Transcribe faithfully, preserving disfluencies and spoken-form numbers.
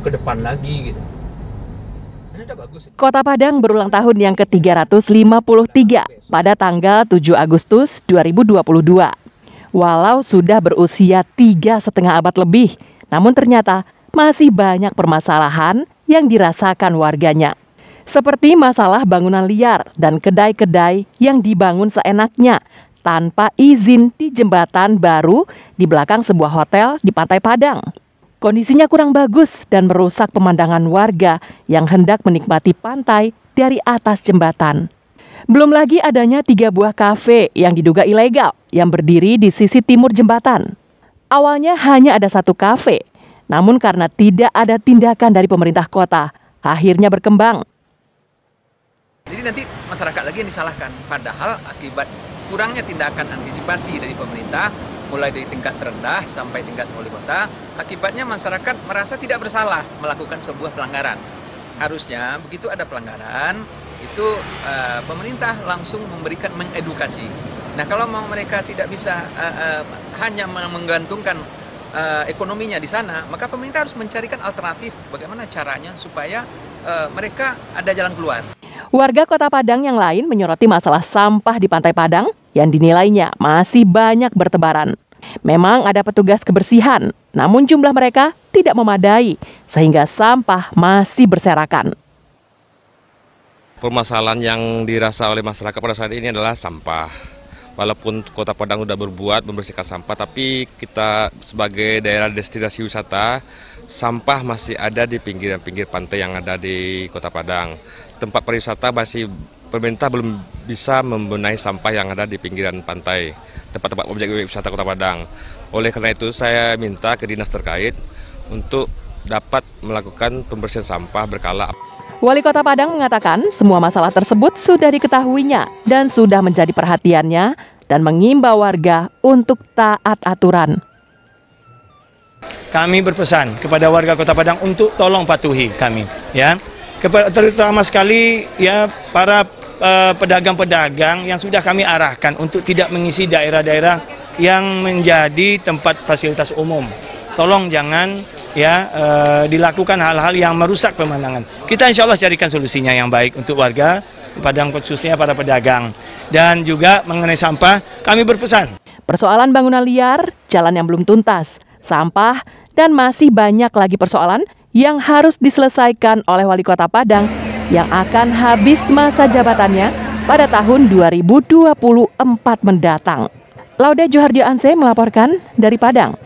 ke depan lagi gitu. Ini udah bagus. Kota Padang berulang tahun yang ke tiga ratus lima puluh tiga pada tanggal tujuh Agustus dua ribu dua puluh dua. Walau sudah berusia tiga setengah abad lebih, namun ternyata masih banyak permasalahan yang dirasakan warganya. Seperti masalah bangunan liar dan kedai-kedai yang dibangun seenaknya tanpa izin di jembatan baru di belakang sebuah hotel di Pantai Padang. Kondisinya kurang bagus dan merusak pemandangan warga yang hendak menikmati pantai dari atas jembatan. Belum lagi adanya tiga buah kafe yang diduga ilegal yang berdiri di sisi timur jembatan. Awalnya hanya ada satu kafe, namun karena tidak ada tindakan dari pemerintah kota, akhirnya berkembang. Jadi nanti masyarakat lagi yang disalahkan, padahal akibat kurangnya tindakan antisipasi dari pemerintah, mulai dari tingkat terendah sampai tingkat wali kota, akibatnya masyarakat merasa tidak bersalah melakukan sebuah pelanggaran. Harusnya begitu ada pelanggaran, itu uh, pemerintah langsung memberikan mengedukasi. Nah kalau mau mereka tidak bisa uh, uh, hanya menggantungkan uh, ekonominya di sana, maka pemerintah harus mencarikan alternatif bagaimana caranya supaya uh, mereka ada jalan keluar. Warga Kota Padang yang lain menyoroti masalah sampah di Pantai Padang yang dinilainya masih banyak bertebaran. Memang ada petugas kebersihan, namun jumlah mereka tidak memadai sehingga sampah masih berserakan. Permasalahan yang dirasa oleh masyarakat pada saat ini adalah sampah. Walaupun Kota Padang sudah berbuat membersihkan sampah, tapi kita sebagai daerah destinasi wisata, sampah masih ada di pinggiran-pinggir pantai yang ada di Kota Padang. Tempat pariwisata masih pemerintah belum bisa membenahi sampah yang ada di pinggiran pantai, tempat-tempat objek wisata Kota Padang. Oleh karena itu saya minta ke dinas terkait untuk dapat melakukan pembersihan sampah berkala. Wali Kota Padang mengatakan semua masalah tersebut sudah diketahuinya dan sudah menjadi perhatiannya dan mengimbau warga untuk taat aturan. Kami berpesan kepada warga Kota Padang untuk tolong patuhi kami, ya. Terutama sekali ya para pedagang-pedagang uh, yang sudah kami arahkan untuk tidak mengisi daerah-daerah yang menjadi tempat fasilitas umum. Tolong jangan ya uh, dilakukan hal-hal yang merusak pemandangan. Kita insya Allah carikan solusinya yang baik untuk warga Padang, khususnya para pedagang. Dan juga mengenai sampah, kami berpesan. Persoalan bangunan liar, jalan yang belum tuntas, sampah, dan masih banyak lagi persoalan yang harus diselesaikan oleh Wali Kota Padang yang akan habis masa jabatannya pada tahun dua ribu dua puluh empat mendatang. Laude Johardjo Anse melaporkan dari Padang.